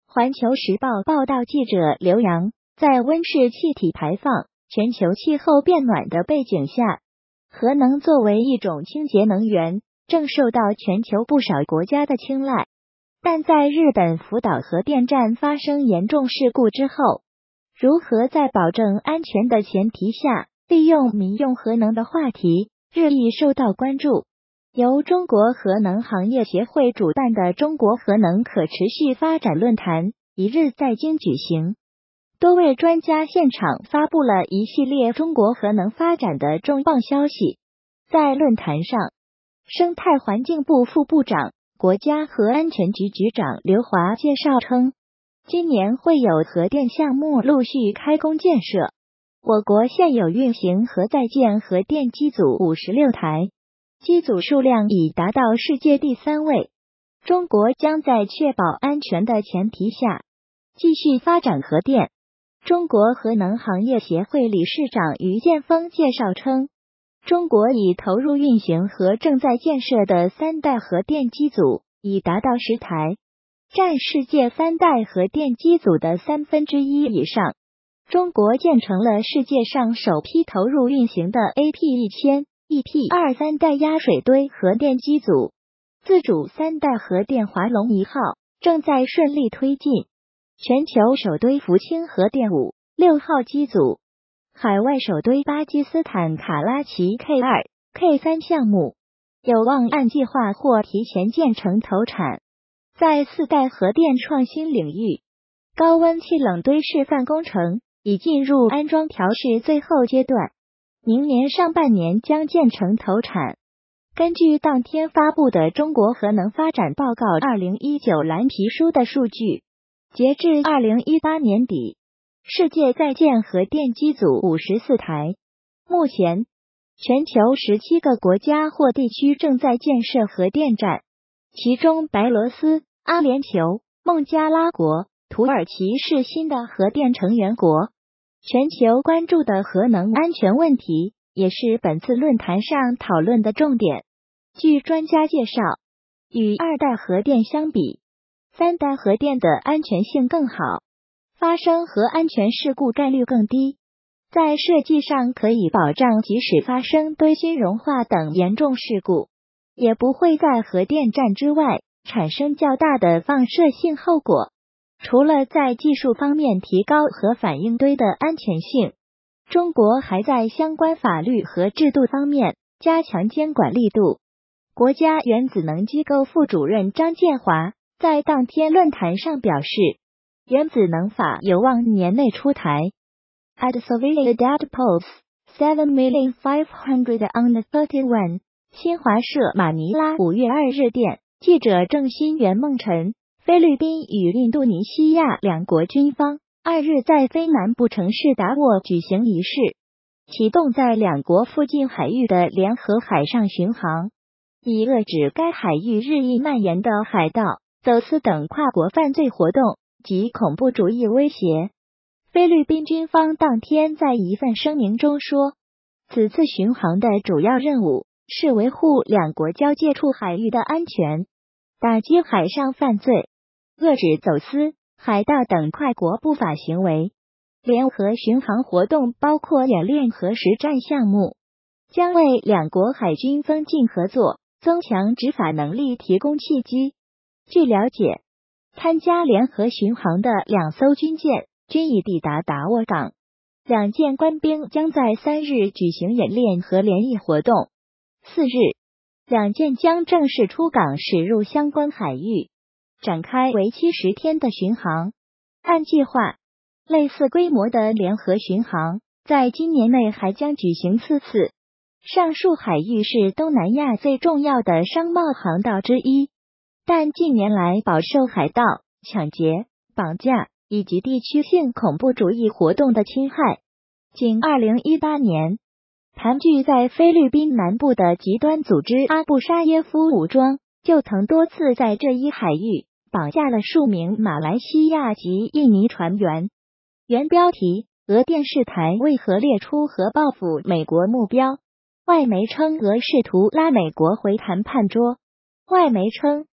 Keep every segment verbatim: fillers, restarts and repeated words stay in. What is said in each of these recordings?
环球时报报道记者刘洋，在温室气体排放、全球气候变暖的背景下，核能作为一种清洁能源，正受到全球不少国家的青睐。但在日本福岛核电站发生严重事故之后，如何在保证安全的前提下利用民用核能的话题日益受到关注。由中国核能行业协会主办的中国核能可持续发展论坛一日在京举行，多位专家现场发布了一系列中国核能发展的重磅消息。在论坛上，生态环境部副部长、国家核安全局局长刘华介绍称，今年会有核电项目陆续开工建设。我国现有运行核在建核电机组五十六台，机组数量已达到世界第三位。中国将在确保安全的前提下继续发展核电。中国核能行业协会理事长于建峰介绍称，中国已投入运行和正在建设的三代核电机组已达到十台，占世界三代核电机组的三分之一以上。中国建成了世界上首批投入运行的 A P 一千、E P 二三代压水堆核电机组，自主三代核电华龙一号正在顺利推进。全球首堆福清核电五、六号机组，海外首堆巴基斯坦卡拉奇 K 二、K 三项目有望按计划或提前建成投产。在四代核电创新领域，高温气冷堆示范工程已进入安装调试最后阶段，明年上半年将建成投产。根据当天发布的中国核能发展报告二零一九蓝皮书的数据，截至二零一八年底，世界在建核电机组五十四台。目前，全球十七个国家或地区正在建设核电站，其中白罗斯、阿联酋、孟加拉国、土耳其是新的核电成员国。全球关注的核能安全问题也是本次论坛上讨论的重点。据专家介绍，与二代核电相比，三代核电的安全性更好，发生核安全事故概率更低，在设计上可以保障即使发生堆芯融化等严重事故，也不会在核电站之外产生较大的放射性后果。除了在技术方面提高核反应堆的安全性，中国还在相关法律和制度方面加强监管力度。国家原子能机构副主任张建华在当天论坛上表示，原子能法有望年内出台。At Soviet Outpost seven million five hundred on the thirty-one， 新华社马尼拉五月二日电，记者郑新元梦辰，菲律宾与印度尼西亚两国军方二日在非南部城市达沃举行仪式，启动在两国附近海域的联合海上巡航，以遏制该海域日益蔓延的海盗、走私等跨国犯罪活动及恐怖主义威胁。菲律宾军方当天在一份声明中说，此次巡航的主要任务是维护两国交界处海域的安全，打击海上犯罪，遏制走私、海盗等跨国不法行为。联合巡航活动包括演练和实战项目，将为两国海军增进合作、增强执法能力提供契机。据了解，参加联合巡航的两艘军舰均已抵达达沃港，两舰官兵将在三日举行演练和联谊活动。四日，两舰将正式出港驶入相关海域，展开为期十天的巡航。按计划，类似规模的联合巡航在今年内还将举行四次。上述海域是东南亚最重要的商贸航道之一，但近年来饱受海盗、抢劫、绑架以及地区性恐怖主义活动的侵害。仅二零一八年，盘踞在菲律宾南部的极端组织阿布沙耶夫武装就曾多次在这一海域绑架了数名马来西亚及印尼船员。原标题：俄电视台为何列出核报复美国目标？外媒称俄试图拉美国回谈判桌。外媒称，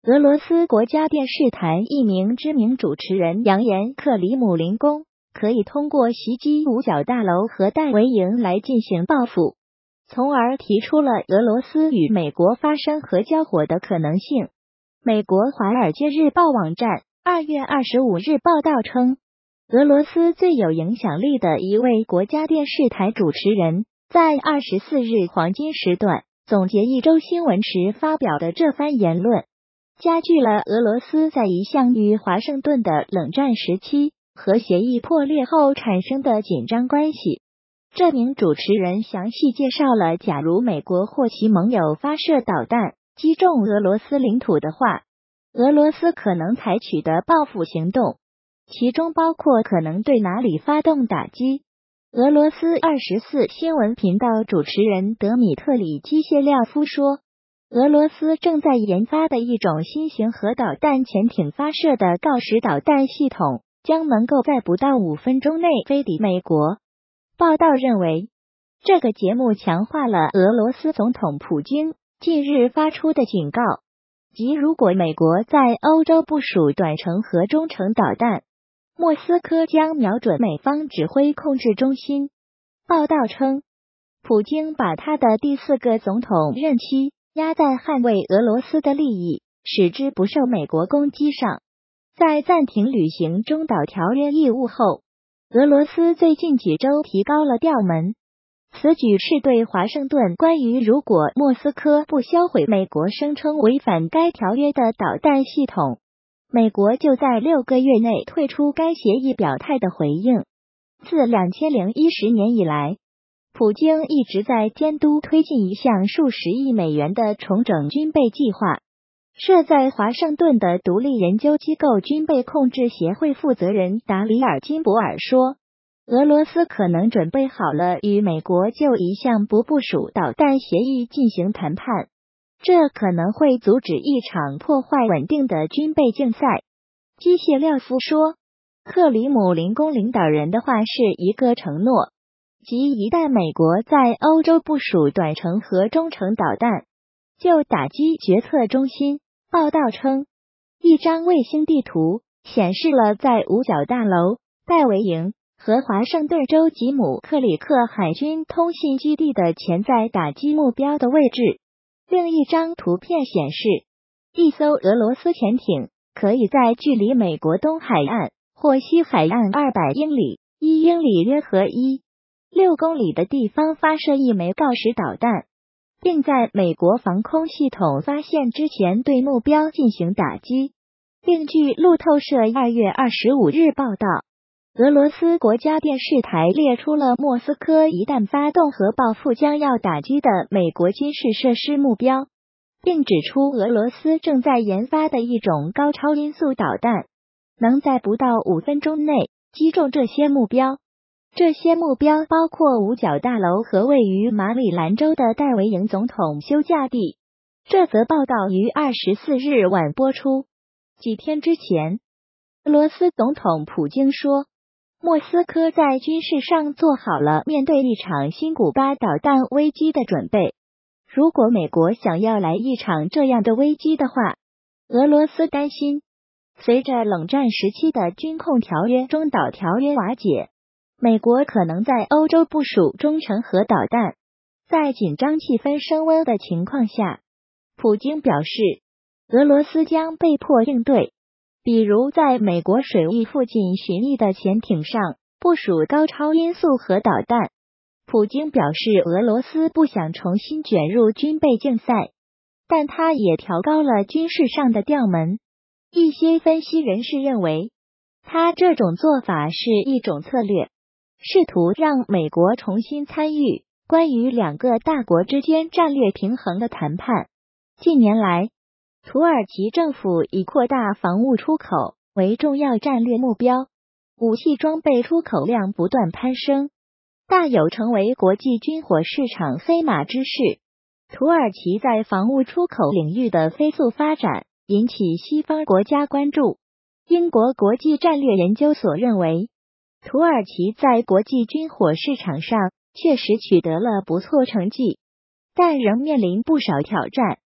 俄罗斯国家电视台一名知名主持人扬言，克里姆林宫可以通过袭击五角大楼和戴维营来进行报复，从而提出了俄罗斯与美国发生核交火的可能性。美国《华尔街日报》网站二月二十五日报道称，俄罗斯最有影响力的一位国家电视台主持人在二十四日黄金时段总结一周新闻时发表的这番言论，加剧了俄罗斯在一向与华盛顿的冷战时期核协议破裂后产生的紧张关系。这名主持人详细介绍了假如美国或其盟友发射导弹击中俄罗斯领土的话，俄罗斯可能采取的报复行动，其中包括可能对哪里发动打击。俄罗斯二十四新闻频道主持人德米特里基谢廖夫说，俄罗斯正在研发的一种新型核导弹潜艇发射的锆石导弹系统将能够在不到五分钟内飞抵美国。报道认为，这个节目强化了俄罗斯总统普京近日发出的警告，即如果美国在欧洲部署短程和中程导弹，莫斯科将瞄准美方指挥控制中心。报道称，普京把他的第四个总统任期压在捍卫俄罗斯的利益，使之不受美国攻击上。在暂停履行中导条约义务后，俄罗斯最近几周提高了调门。此举是对华盛顿关于如果莫斯科不销毁美国声称违反该条约的导弹系统，美国就在六个月内退出该协议表态的回应。自两千零一十年以来，普京一直在监督推进一项数十亿美元的重整军备计划。设在华盛顿的独立研究机构军备控制协会负责人达里尔·金博尔说，俄罗斯可能准备好了与美国就一项不部署导弹协议进行谈判，这可能会阻止一场破坏稳定的军备竞赛。基谢廖夫说，克里姆林宫领导人的话是一个承诺，即一旦美国在欧洲部署短程和中程导弹，就打击决策中心。报道称，一张卫星地图显示了在五角大楼、戴维营和华盛顿州吉姆克里克海军通信基地的潜在打击目标的位置。另一张图片显示，一艘俄罗斯潜艇可以在距离美国东海岸或西海岸二百英里、一英里约合一六公里的地方发射一枚锆石导弹，并在美国防空系统发现之前对目标进行打击。另据路透社二月二十五日报道，俄罗斯国家电视台列出了莫斯科一旦发动核报复将要打击的美国军事设施目标，并指出俄罗斯正在研发的一种高超音速导弹，能在不到五分钟内击中这些目标。这些目标包括五角大楼和位于马里兰州的戴维营总统休假地。这则报道于二十四日晚播出。几天之前，俄罗斯总统普京说，莫斯科在军事上做好了面对一场新古巴导弹危机的准备。如果美国想要来一场这样的危机的话，俄罗斯担心，随着冷战时期的军控条约中导条约瓦解，美国可能在欧洲部署中程核导弹。在紧张气氛升温的情况下，普京表示，俄罗斯将被迫应对，比如在美国水域附近巡弋的潜艇上部署高超音速核导弹。普京表示，俄罗斯不想重新卷入军备竞赛，但他也调高了军事上的调门。一些分析人士认为，他这种做法是一种策略，试图让美国重新参与关于两个大国之间战略平衡的谈判。近年来，土耳其政府以扩大防务出口为重要战略目标，武器装备出口量不断攀升，大有成为国际军火市场飞马之势。土耳其在防务出口领域的飞速发展引起西方国家关注。英国国际战略研究所认为，土耳其在国际军火市场上确实取得了不错成绩，但仍面临不少挑战。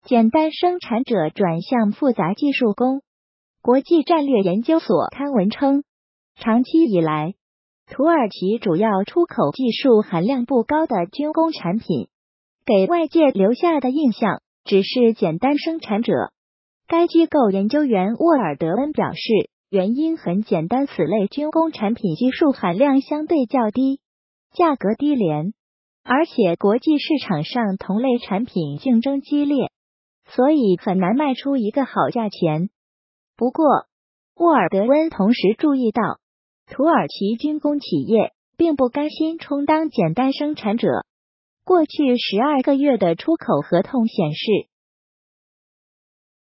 简单生产者转向复杂技术工。国际战略研究所刊文称，长期以来，土耳其主要出口技术含量不高的军工产品，给外界留下的印象只是简单生产者。该机构研究员沃尔德恩表示，原因很简单，此类军工产品技术含量相对较低，价格低廉，而且国际市场上同类产品竞争激烈，所以很难卖出一个好价钱。不过，沃尔德温同时注意到，土耳其军工企业并不甘心充当简单生产者。过去十二个月的出口合同显示，